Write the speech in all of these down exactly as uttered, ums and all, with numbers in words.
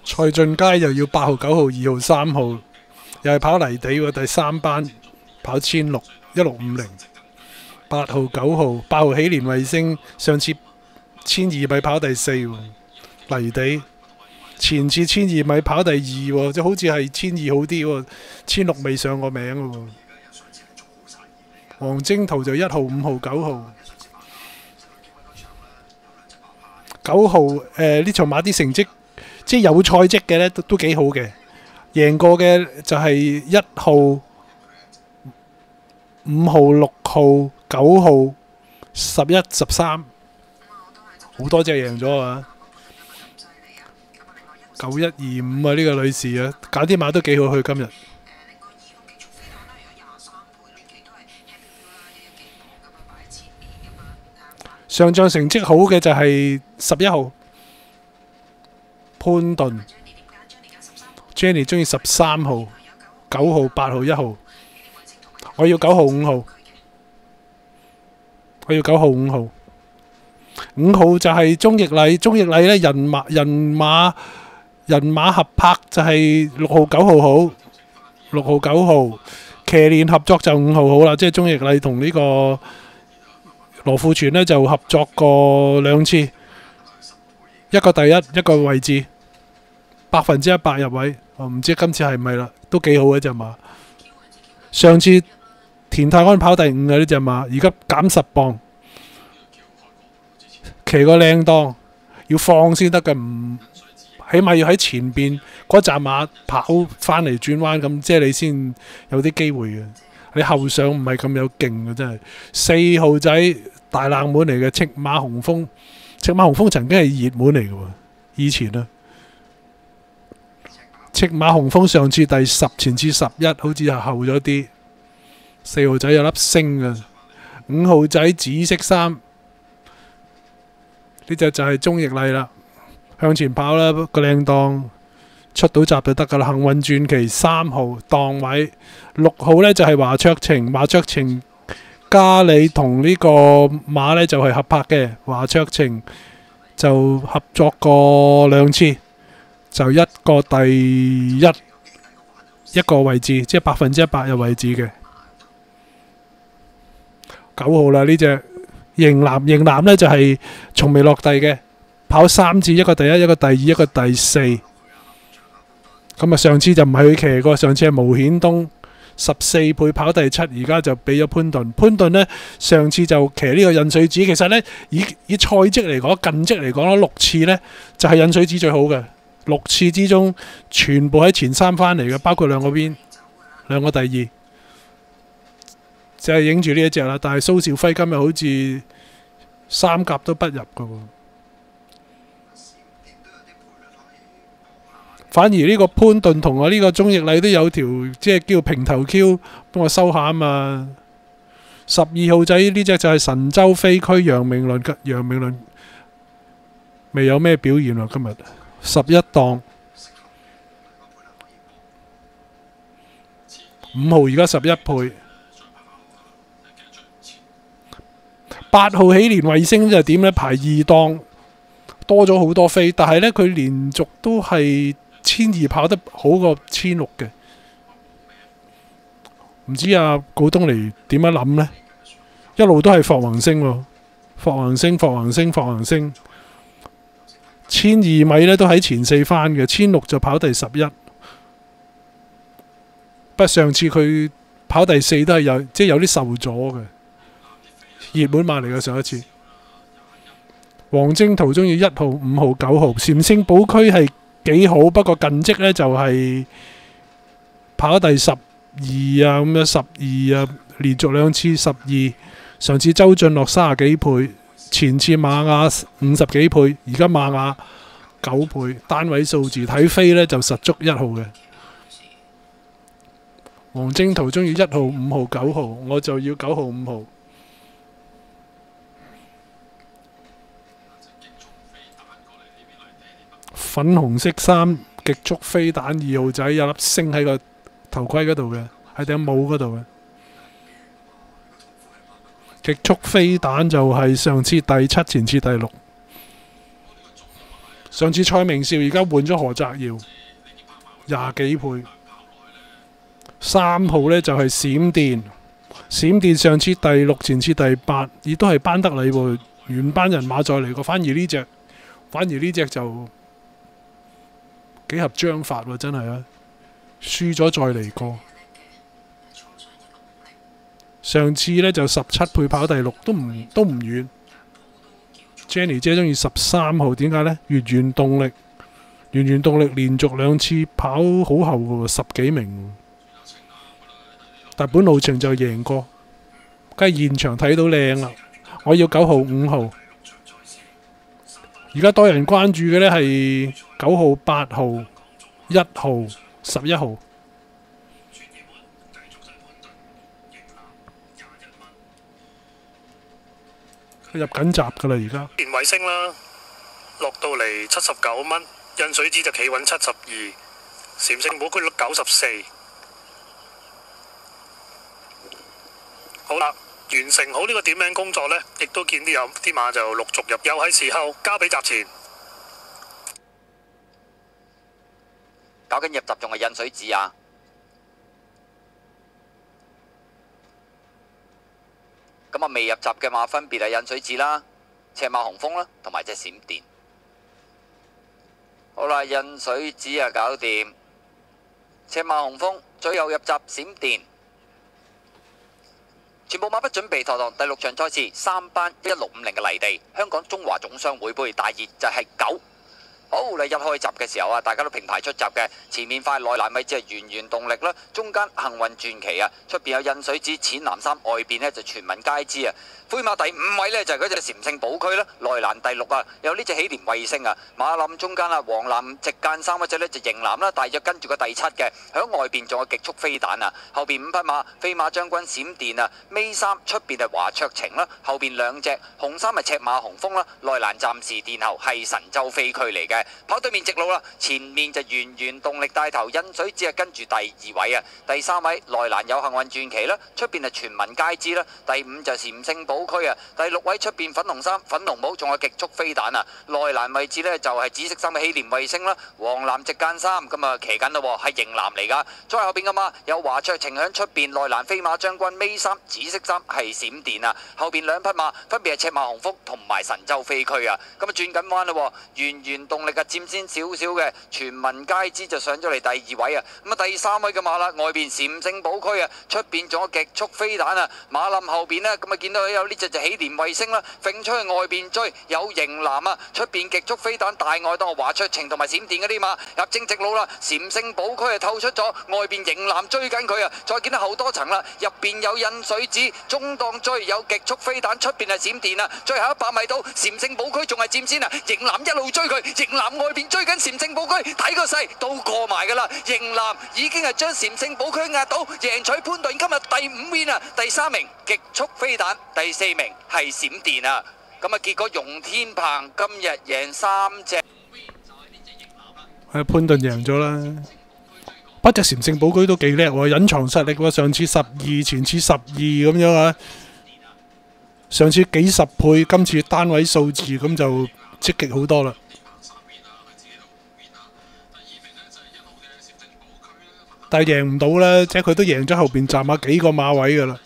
蔡俊佳又要八號、九號、二號、三號，又係跑泥地喎，第三班跑千六一六五零。八號、九號、八號喜蓮衛星，上次千二米跑第四喎，泥地。前次千二米跑第二喎，即好似係千二好啲喎，千六未上過名嘅喎。黃征途就一號、五號、九號。九號誒呢場馬啲成績，即係有賽績嘅呢，都都幾好嘅。贏過嘅就係一號、五號、六號、九號、十一、十三，好多隻贏咗啊！九一二五啊，呢個女士啊，揀啲馬都幾好，佢今日。上仗成績好嘅就係十一號潘頓 ，Jenny 中意十三號、九號、八號、一號，我要九號、五號，我要九號、五號，五號就係鍾易禮，鍾易禮呢人馬人馬人馬合拍就係六號、九號好，六號、九號，騎練合作就五號好啦，即係鍾易禮同呢個。羅富全呢就合作過兩次，一個第一，一個位置，百分之一百入位。我唔知今次係咪啦，都幾好嘅隻馬。上次田泰安跑第五嘅呢隻馬，而家減十磅，騎個靚檔，要放先得嘅，唔起碼要喺前邊嗰紮馬跑翻嚟轉彎咁，即係你先有啲機會嘅。你後上唔係咁有勁嘅，真係四號仔。大冷門嚟嘅赤馬雄風，赤馬雄風曾經係熱門嚟嘅喎，以前啊，赤馬雄風上次第十，前次十一，好似係後咗啲。四號仔有粒星嘅，五號仔紫色衫，呢隻就係鍾易禮啦，向前跑啦，個靚檔出到閘就得噶啦。幸運傳奇三號檔位，六號呢就係華卓晴，華卓晴。加里同呢個馬呢就係合拍嘅，華卓晴就合作過兩次，就一個第一一個位置，即係百分之一百嘅位置嘅。九號啦，呢隻型男，型男呢就係從未落地嘅，跑三次，一個第一，一個第二，一個第四。咁啊，上次就唔係佢騎過，上次係巫顯東。十四倍跑第七，而家就俾咗潘頓。潘頓呢，上次就騎呢個印水子，其實呢，以以賽績嚟講，近績嚟講咧，六次呢就係、是、印水子最好嘅。六次之中，全部喺前三翻嚟嘅，包括兩個邊，兩個第二，就係影住呢一隻啦。但係蘇兆輝今日好似三甲都不入嘅喎。反而呢個潘頓同我呢個鍾易禮都有條即係叫平頭 Q， 幫我收下啊嘛。十二號仔呢隻就係神州飛區楊明倫，楊明倫未有咩表現喎今日。十一檔，五號而家十一倍，八號喜蓮衛星就點呢？排二檔，多咗好多飛，但係呢，佢連續都係。千二跑得好過千六嘅，唔知阿古東尼點樣諗呢？一路都係霍宏星喎，霍宏星、霍宏星、霍宏星，千二米呢都喺前四番嘅，千六就跑第十一。不過上次佢跑第四都係有，即係有啲受阻嘅，熱門馬嚟嘅上一次。黃征途中意一號、五號、九號，禪聖寶區係。幾好，不過近績呢就係、是、跑第十二啊，咁樣十二啊，連續兩次十二。上次周俊樂三十幾倍，前次馬雅五十幾倍，而家馬雅九倍，單位數字睇飛呢就實足一號嘅。黃征途中意一號、五號、九號，我就要九號、五號。粉紅色衫極速飛彈二號仔有粒星喺個頭盔嗰度嘅，喺頂帽嗰度嘅。極速飛彈就係上次第七，前次第六。 上次蔡明紹而家換咗何澤堯，廿幾倍。三號呢就係閃電，閃電上次第六，前次第八，亦都係班德里喎。原班人馬再嚟過，反而呢隻，反而呢隻就幾合章法喎，真係啊！輸咗再嚟過。上次呢就十七倍跑第六，都唔都唔遠。Jenny 姐中意十三號，點解呢？源源動力，源源動力連續兩次跑好後嘅喎，十幾名。但本路程就贏過，梗係現場睇到靚啦。我要九號、五號。而家多人關注嘅呢係九號、八號、一號、十一號。佢入緊閘㗎啦，而家。 連衛星啦，落到嚟七十九蚊，印水紙就企穩七十二，禪聖寶區率九十四。好啦，完成好呢個點名工作呢，亦都見啲有啲馬就陸續入，又係時候交俾閘前。 搞緊入閘仲係印水紙啊！咁啊，未入閘嘅馬分別係印水紙啦、赤馬雄風啦，同埋隻閃電。好啦，印水紙啊搞掂，赤馬雄風最後入閘閃電。全部馬不準備妥當，第六場賽事三班一六五零嘅泥地，香港中華總商會杯大熱就係九。好，你一開閘嘅時候啊，大家都平排出閘嘅，前面塊內欄位置係源源動力啦，中間幸運傳奇啊，出邊有印水紙淺藍衫，外邊呢就全民皆知啊。灰馬第五位呢，就係嗰隻禪聖寶區啦，內欄第六啊，有呢隻喜蓮衛星啊，馬林中間啊，黃藍直間衫嗰隻呢就型藍啦，大約跟住個第七嘅，響外邊仲有極速飛彈啊，後邊五匹馬飛馬將軍閃電啊，尾三出邊係華卓晴啦，後邊兩隻紅衫係赤馬雄風啦，內欄暫時殿後係神州飛區嚟嘅。跑對面直路啦，前面就源源動力帶頭，印水只係跟住第二位啊，第三位內欄有幸運傳奇啦，出邊係全民皆知啦，第五就禪聖寶區啊，第六位出邊粉紅衫粉紅帽，仲有極速飛彈啊，內欄位置呢就係紫色衫嘅喜蓮衛星啦，黃藍直間衫咁啊騎緊咯，係型藍嚟噶，再後邊嘅嘛有華卓晴響出邊，內欄飛馬將軍尾三紫色衫係閃電啊，後邊兩匹馬分別係赤馬雄風同埋神州飛區啊，咁啊轉緊彎咯，源源動力嘅佔先少少嘅，全民皆知就上咗嚟第二位啊！咁啊第三位嘅馬啦，外邊禪聖寶區啊，出邊仲有極速飛彈啊！馬林後邊呢，咁啊見到有呢隻就喜蓮衛星啦，揈出去外邊追，有型藍啊！出邊極速飛彈大外檔華卓晴同埋閃電嗰啲馬入正直路啦，禪聖寶區啊透出咗，外邊型藍追緊佢啊！再見到後多層啦，入邊有印水紙，中檔追有極速飛彈，出邊係閃電啊！最後一百米到禪聖寶區仲係佔先啊！型藍一路追佢，型藍外邊追緊禪聖寶區，睇個勢都過埋噶啦！型藍已經係將禪聖寶區壓倒，贏取潘頓今日第五 win 啊！第三名極速飛彈，第四名係閃電啊！咁啊，結果容天鵬今日贏三隻， 係潘頓贏咗啦。不過禪聖寶區都幾叻喎，隱藏實力喎。上次十二，前次十二咁樣啊。上次幾十倍，今次單位數字咁就積極好多啦。但係贏唔到啦，即係佢都贏咗後邊站下幾個馬位噶啦。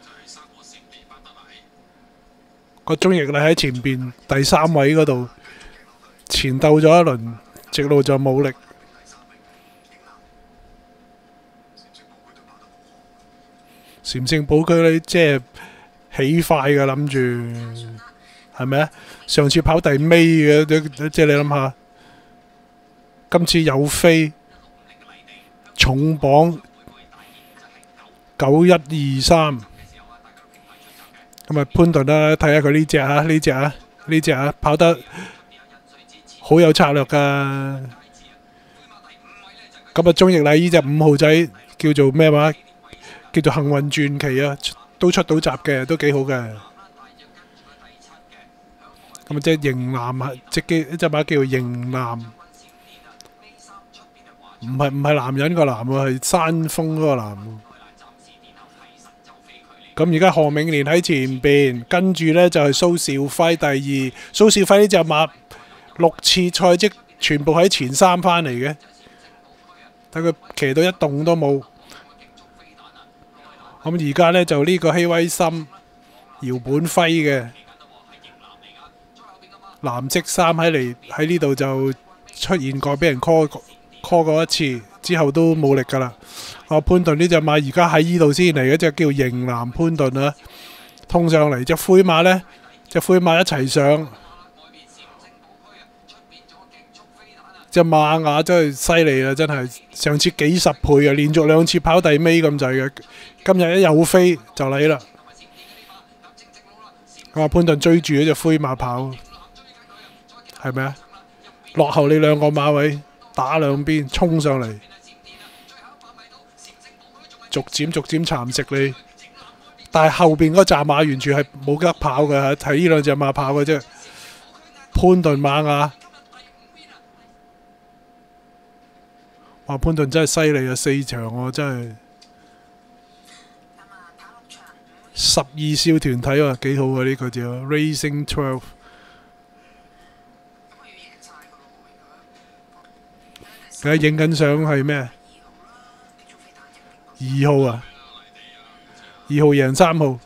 個中翼你喺前邊第三位嗰度前鬥咗一輪，直路就冇力。禪聖寶區呢，即係起快噶，諗住係咪啊？上次跑第尾嘅，即係你諗下，今次有飛。重磅九一二三，咁啊潘頓啦，睇下佢呢只啊，呢只啊，呢只啊，跑得好有策略噶。咁啊，中翼禮呢隻五號仔叫做咩話？叫做幸運傳奇啊，都出到閘嘅，都幾好嘅。咁啊，即係型男啊，即係一隻馬叫做型男。唔係唔係男人個男喎，係山峰嗰個男。咁而家何永年喺前邊，跟住呢就係蘇兆輝第二。蘇兆輝呢隻馬六次賽績全部喺前三翻嚟嘅，睇佢騎到一動都冇。咁而家呢，就呢個希威森、姚本輝嘅藍色衫喺嚟喺呢度就出現過，俾人 call call 過一次，之後都冇力㗎啦。啊，潘頓呢隻馬而家喺呢度先嚟嘅，隻叫型藍潘頓啊，通上嚟隻灰馬呢，隻灰馬一齊上。隻馬雅真係犀利啊！真係上次幾十倍啊，連續兩次跑第尾咁滯嘅，今日一有飛就嚟啦。我話潘頓追住嗰隻灰馬跑，係咪啊？落後你兩個馬位，打兩邊衝上嚟，逐漸逐漸蠶食你。但係後邊嗰扎馬完全係冇得跑嘅，睇呢兩隻馬跑嘅啫。潘頓馬雅。哇！潘頓真係犀利啊，四場喎，真係十二少團體喎，幾好啊！呢、這個叫 Racing Twelve。而家影緊相係咩？二號啊，二號贏三號，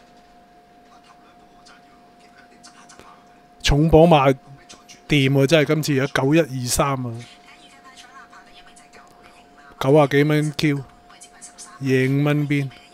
重磅馬掂喎，真係今次有九一二三啊！九啊幾蚊 Q，贏蚊邊。